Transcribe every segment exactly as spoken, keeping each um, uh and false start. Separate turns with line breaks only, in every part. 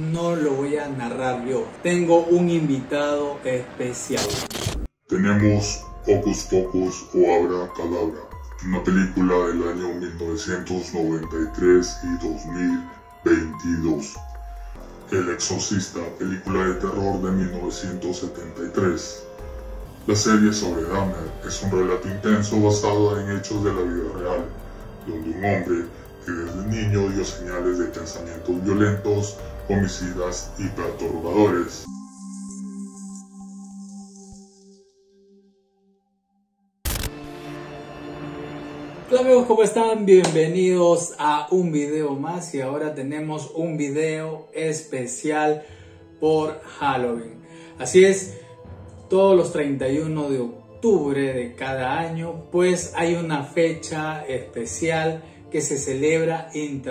no lo voy a narrar yo. Tengo un invitado especial.
Tenemos Hocus Pocus o Abracadabra, una película del año mil novecientos noventa y tres y dos mil veintidós. El Exorcista, película de terror de mil novecientos setenta y tres. La serie sobre Dahmer es un relato intenso basado en hechos de la vida real, donde un hombre que desde niño dio señales de pensamientos violentos, homicidas y perturbadores.
Hola amigos, ¿cómo están? Bienvenidos a un video más y ahora tenemos un video especial por Halloween. Así es, todos los treinta y uno de octubre de cada año pues hay una fecha especial que se celebra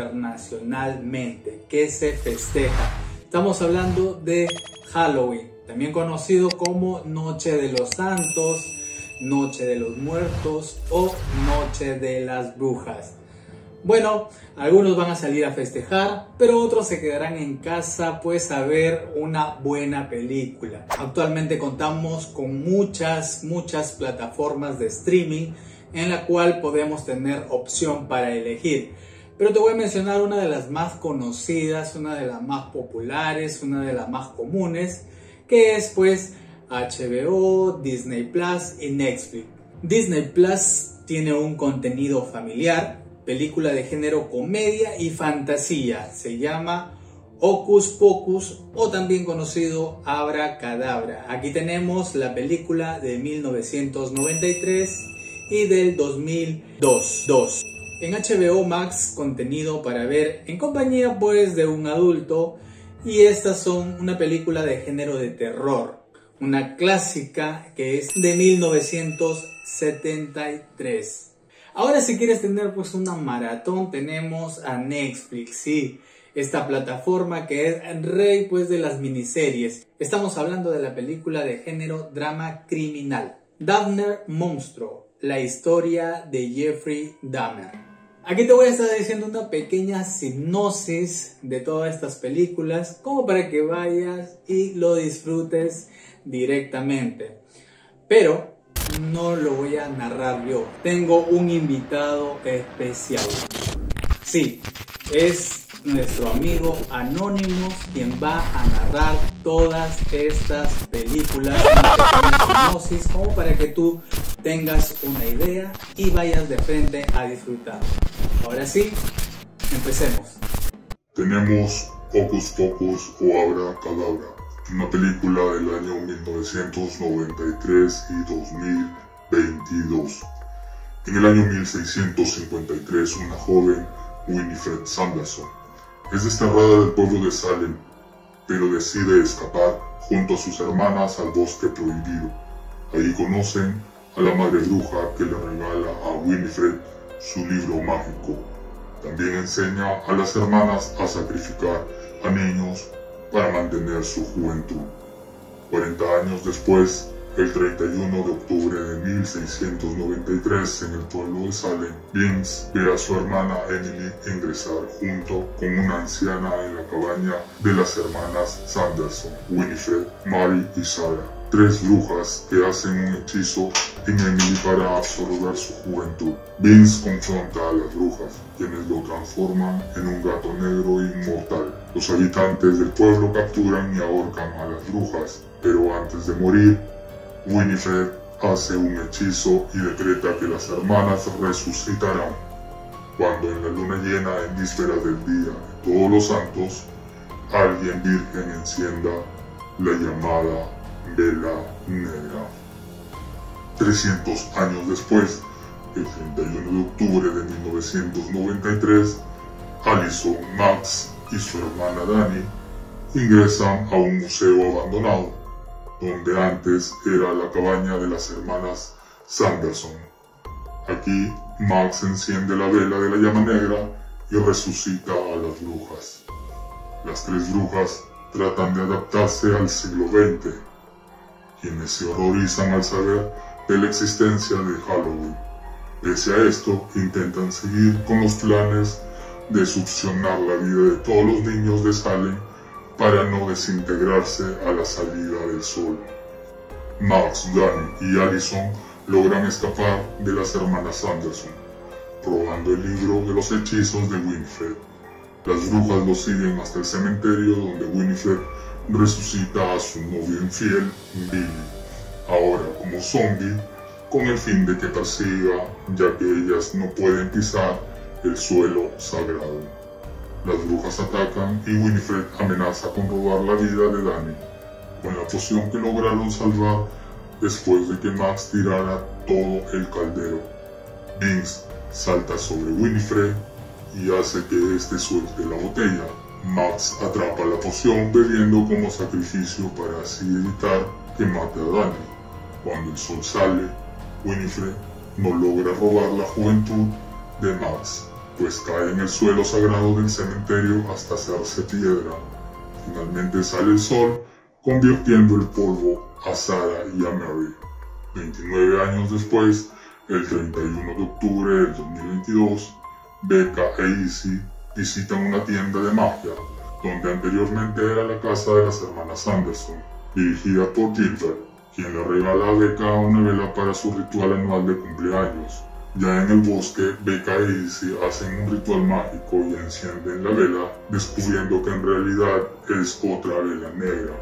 internacionalmente, que se festeja. Estamos hablando de Halloween, también conocido como Noche de los Santos, Noche de los Muertos o Noche de las Brujas. Bueno, algunos van a salir a festejar, pero otros se quedarán en casa pues a ver una buena película. Actualmente contamos con muchas, muchas plataformas de streaming en la cual podemos tener opción para elegir. Pero te voy a mencionar una de las más conocidas, una de las más populares, una de las más comunes, que es pues H B O, Disney Plus y Netflix. Disney Plus tiene un contenido familiar, película de género comedia y fantasía. Se llama Hocus Pocus o también conocido Abracadabra. Aquí tenemos la película de mil novecientos noventa y tres y del dos mil dos. En H B O Max, contenido para ver en compañía pues de un adulto, y estas son una película de género de terror, una clásica que es de mil novecientos setenta y tres. Ahora si quieres tener pues una maratón tenemos a Netflix, sí, esta plataforma que es el rey pues de las miniseries. Estamos hablando de la película de género drama criminal, Dahmer Monstruo, la historia de Jeffrey Dahmer. Aquí te voy a estar diciendo una pequeña sinopsis de todas estas películas, como para que vayas y lo disfrutes directamente. Pero no lo voy a narrar yo. Tengo un invitado especial. Sí, es nuestro amigo Anonymous quien va a narrar todas estas películas, una pequeña sinopsis, como para que tú tengas una idea y vayas de frente a disfrutar. Ahora sí, empecemos.
Tenemos Hocus Pocus o Abracadabra, una película del año mil novecientos noventa y tres y dos mil veintidós. En el año mil seiscientos cincuenta y tres, una joven, Winifred Sanderson, es desterrada del pueblo de Salem, pero decide escapar junto a sus hermanas al bosque prohibido. Allí conocen a la madre bruja que le regala a Winifred su libro mágico. También enseña a las hermanas a sacrificar a niños para mantener su juventud. cuarenta años después, el treinta y uno de octubre de mil seiscientos noventa y tres, en el pueblo de Salem, Vince ve a su hermana Emily ingresar junto con una anciana en la cabaña de las hermanas Sanderson, Winifred, Mary y Sarah, tres brujas que hacen un hechizo en Emily para absorber su juventud. Vince confronta a las brujas, quienes lo transforman en un gato negro inmortal. Los habitantes del pueblo capturan y ahorcan a las brujas, pero antes de morir, Winifred hace un hechizo y decreta que las hermanas resucitarán. Cuando en la luna llena, en vísperas del día de todos los santos, alguien virgen encienda la llamada vela negra. trescientos años después, el treinta y uno de octubre de mil novecientos noventa y tres, Allison, Max y su hermana Dani ingresan a un museo abandonado, donde antes era la cabaña de las hermanas Sanderson. Aquí, Max enciende la vela de la llama negra y resucita a las brujas. Las tres brujas tratan de adaptarse al siglo veinte, quienes se horrorizan al saber de la existencia de Halloween. Pese a esto, intentan seguir con los planes de succionar la vida de todos los niños de Salem para no desintegrarse a la salida del sol. Max, Danny y Allison logran escapar de las hermanas Sanderson, robando el libro de los hechizos de Winifred. Las brujas los siguen hasta el cementerio donde Winifred resucita a su novio infiel, Billy, ahora como zombie, con el fin de que persiga, ya que ellas no pueden pisar el suelo sagrado. Las brujas atacan y Winifred amenaza con robar la vida de Danny, con la poción que lograron salvar después de que Max tirara todo el caldero. Vince salta sobre Winifred y hace que éste suelte la botella. Max atrapa la poción bebiendo como sacrificio para así evitar que mate a Danny. Cuando el sol sale, Winifred no logra robar la juventud de Max, pues cae en el suelo sagrado del cementerio hasta hacerse piedra. Finalmente sale el sol, convirtiendo el polvo a Sarah y a Mary. veintinueve años después, el treinta y uno de octubre del dos mil veintidós, Becca e Izzy visitan una tienda de magia, donde anteriormente era la casa de las hermanas Sanderson, dirigida por Gilbert, quien le regala a Becca una vela para su ritual anual de cumpleaños. Ya en el bosque, Becca e Izzy hacen un ritual mágico y encienden la vela, descubriendo que en realidad es otra vela negra.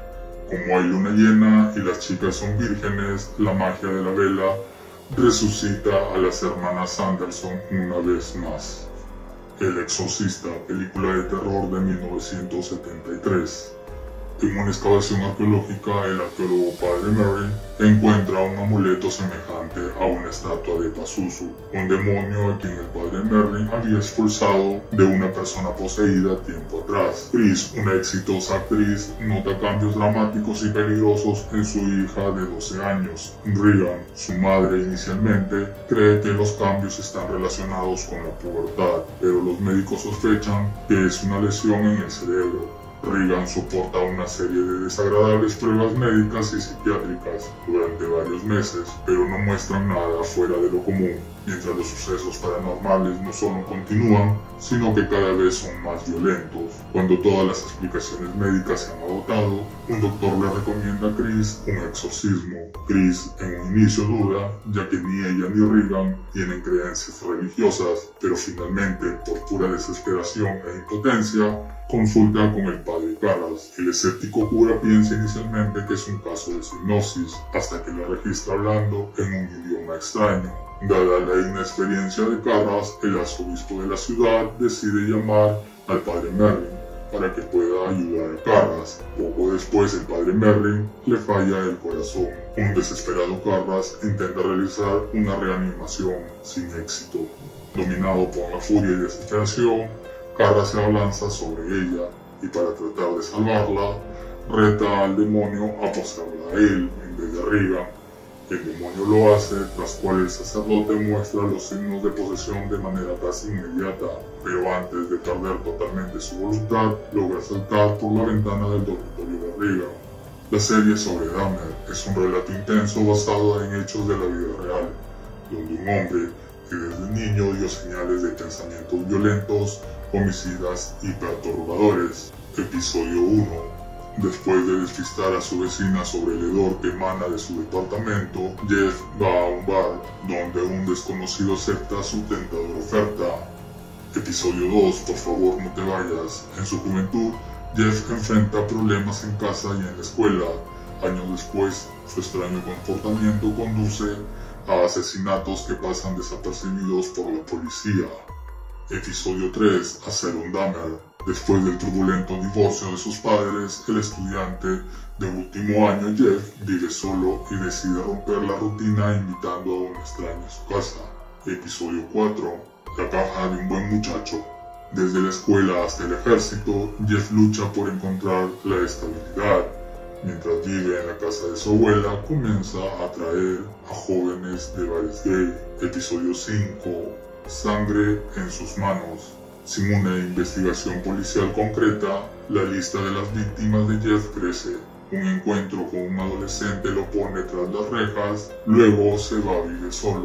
Como hay luna llena y las chicas son vírgenes, la magia de la vela resucita a las hermanas Sanderson una vez más. El Exorcista, película de terror de mil novecientos setenta y tres. En una excavación arqueológica, el arqueólogo Padre Merrin encuentra un amuleto semejante a una estatua de Pazuzu, un demonio a quien el Padre Merrin había expulsado de una persona poseída tiempo atrás. Chris, una exitosa actriz, nota cambios dramáticos y peligrosos en su hija de doce años. Regan, su madre inicialmente, cree que los cambios están relacionados con la pubertad, pero los médicos sospechan que es una lesión en el cerebro. Regan soporta una serie de desagradables pruebas médicas y psiquiátricas durante varios meses, pero no muestran nada fuera de lo común, mientras los sucesos paranormales no solo continúan, sino que cada vez son más violentos. Cuando todas las explicaciones médicas se han agotado, un doctor le recomienda a Chris un exorcismo. Chris en un inicio duda, ya que ni ella ni Regan tienen creencias religiosas, pero finalmente, por pura desesperación e impotencia, consulta con el padre Carras. El escéptico cura piensa inicialmente que es un caso de hipnosis, hasta que la registra hablando en un idioma extraño. Dada la inexperiencia de Carras, el arzobispo de la ciudad decide llamar al padre Merrin para que pueda ayudar a Carras. Poco después, el padre Merrin le falla el corazón. Un desesperado Carras intenta realizar una reanimación sin éxito. Dominado por la furia y desesperación, Carras se abalanza sobre ella y para tratar de salvarla, reta al demonio a posarla a él en vez de Regan. El demonio lo hace, tras cual el sacerdote muestra los signos de posesión de manera casi inmediata, pero antes de perder totalmente su voluntad, logra saltar por la ventana del dormitorio de Regan. La serie sobre Dahmer es un relato intenso basado en hechos de la vida real, donde un hombre que desde niño dio señales de pensamientos violentos, homicidas y perturbadores. Episodio uno. Después de despistar a su vecina sobre el hedor que emana de su departamento, Jeff va a un bar, donde un desconocido acepta su tentadora oferta. Episodio dos. Por favor, no te vayas. En su juventud, Jeff enfrenta problemas en casa y en la escuela. Años después, su extraño comportamiento conduce a asesinatos que pasan desapercibidos por la policía. Episodio tres. Hacer un Dahmer. Después del turbulento divorcio de sus padres, el estudiante de último año Jeff vive solo y decide romper la rutina invitando a un extraño a su casa. Episodio cuatro. La caja de un buen muchacho. Desde la escuela hasta el ejército, Jeff lucha por encontrar la estabilidad. Mientras vive en la casa de su abuela, comienza a atraer a jóvenes de bares gay. Episodio cinco. Sangre en sus manos. Sin una investigación policial concreta, la lista de las víctimas de Jeff crece. Un encuentro con un adolescente lo pone tras las rejas, luego se va a vivir solo.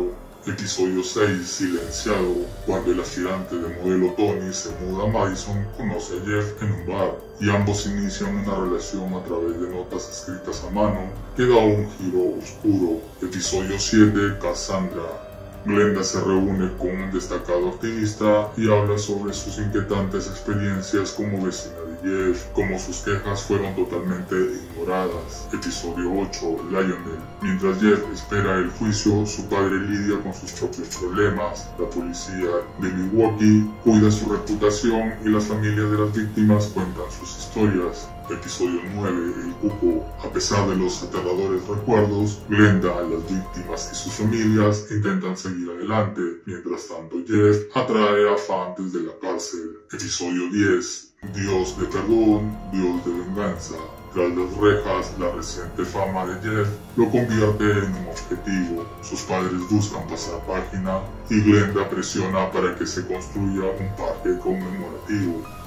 Episodio seis, Silenciado. Cuando el aspirante de modelo Tony se muda a Madison, conoce a Jeff en un bar y ambos inician una relación a través de notas escritas a mano que da un giro oscuro. Episodio siete, Cassandra. Glenda se reúne con un destacado activista y habla sobre sus inquietantes experiencias como vecina de Jeff, como sus quejas fueron totalmente ignoradas. Episodio ocho, Lionel. Mientras Jeff espera el juicio, su padre lidia con sus propios problemas. La policía de Milwaukee cuida su reputación y las familias de las víctimas cuentan sus historias. Episodio nueve, El Cuco. A pesar de los aterradores recuerdos, Glenda, las víctimas y sus familias intentan seguir adelante. Mientras tanto, Jeff atrae a fans de la cárcel. Episodio diez, Dios de perdón, Dios de venganza. Tras las rejas, la reciente fama de Jeff lo convierte en un objetivo. Sus padres buscan pasar página y Glenda presiona para que se construya un parque conmemorativo.